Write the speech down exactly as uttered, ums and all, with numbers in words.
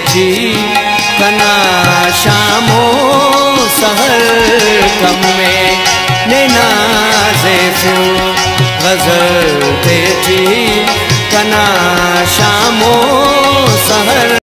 थी कना शामो सहर कम में नाज़े फूल गज़ल ते थी कना शामो सहर।